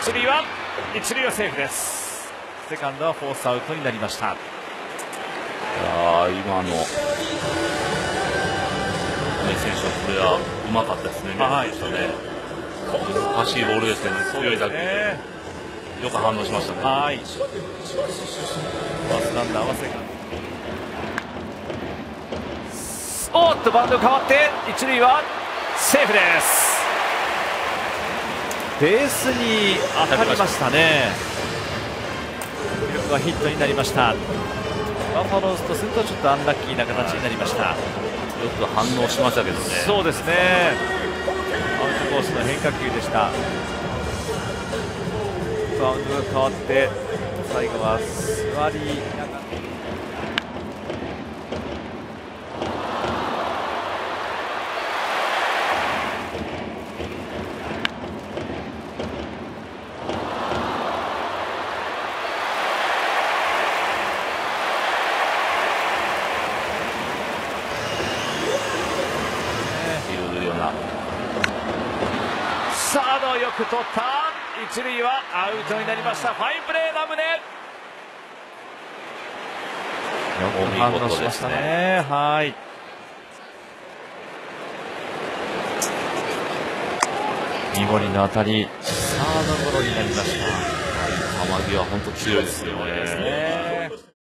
一塁はセーフです。セカンドはフォースアウトになりました。 今の梅選手はこれはうまかったですね。難しいボールですね。強い打球でよく反応しましたね。ファーストランナーはセカンド。おっとバウンド変わって一塁はセーフです。ベースに当たりましたね。記録はヒットになりました。バファローズとするとちょっとアンラッキーな形になりました。 よく反応しましたけどね。 そうですね。アウトコースの変化球でした。バウンドが変わって最後は座りながら。サードよく取った。一塁はアウトになりました。ファインプレーな宗。よく反応しましたね。はい。三森の当たり、サードゴロになりました。 球際本当強いですよね。